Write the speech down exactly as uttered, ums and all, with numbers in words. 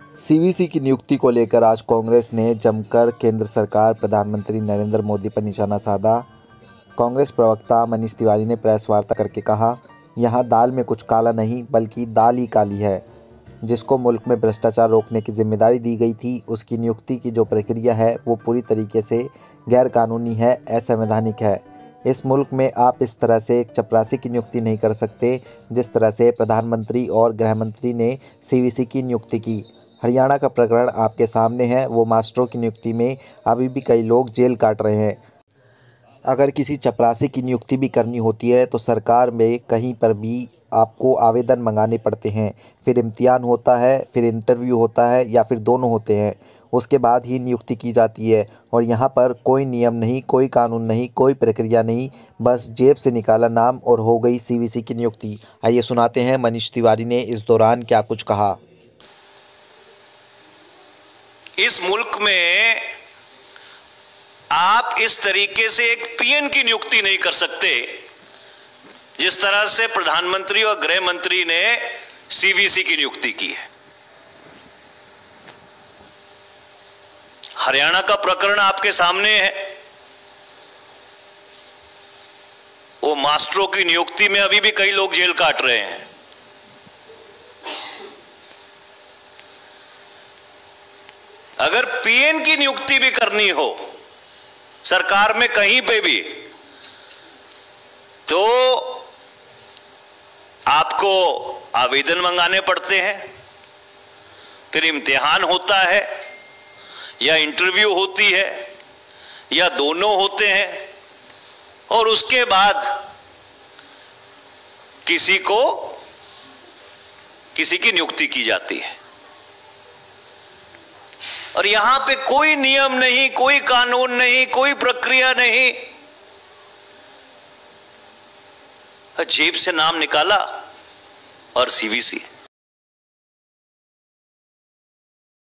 CVC की नियुक्ति को लेकर आज कांग्रेस ने जमकर केंद्र सरकार, प्रधानमंत्री नरेंद्र मोदी पर निशाना साधा। कांग्रेस प्रवक्ता मनीष तिवारी ने प्रेस वार्ता करके कहा, यहाँ दाल में कुछ काला नहीं बल्कि दाल ही काली है। जिसको मुल्क में भ्रष्टाचार रोकने की जिम्मेदारी दी गई थी, उसकी नियुक्ति की जो प्रक्रिया है वो पूरी तरीके से गैरकानूनी है, असंवैधानिक है। इस मुल्क में आप इस तरह से एक चपरासी की नियुक्ति नहीं कर सकते जिस तरह से प्रधानमंत्री और गृह मंत्री ने सीवीसी की नियुक्ति की। हरियाणा का प्रकरण आपके सामने है। वो मास्टरों की नियुक्ति में अभी भी कई लोग जेल काट रहे हैं। अगर किसी चपरासी की नियुक्ति भी करनी होती है तो सरकार में कहीं पर भी आपको आवेदन मंगाने पड़ते हैं, फिर इम्तिहान होता है, फिर इंटरव्यू होता है या फिर दोनों होते हैं, उसके बाद ही नियुक्ति की जाती है। और यहाँ पर कोई नियम नहीं, कोई कानून नहीं, कोई प्रक्रिया नहीं, बस जेब से निकाला नाम और हो गई सीवीसी की नियुक्ति। आइए सुनाते हैं मनीष तिवारी ने इस दौरान क्या कुछ कहा। इस मुल्क में आप इस तरीके से एक पीएन की नियुक्ति नहीं कर सकते जिस तरह से प्रधानमंत्री और गृह मंत्री ने सीवीसी की नियुक्ति की है। हरियाणा का प्रकरण आपके सामने है। वो मास्टरों की नियुक्ति में अभी भी कई लोग जेल काट रहे हैं। अगर पीएन की नियुक्ति भी करनी हो सरकार में कहीं पे भी, तो आपको आवेदन मंगाने पड़ते हैं, फिर इम्तिहान होता है या इंटरव्यू होती है या दोनों होते हैं, और उसके बाद किसी को किसी की नियुक्ति की जाती है। और यहां पे कोई नियम नहीं, कोई कानून नहीं, कोई प्रक्रिया नहीं। जेब से नाम निकाला और सीवीसी।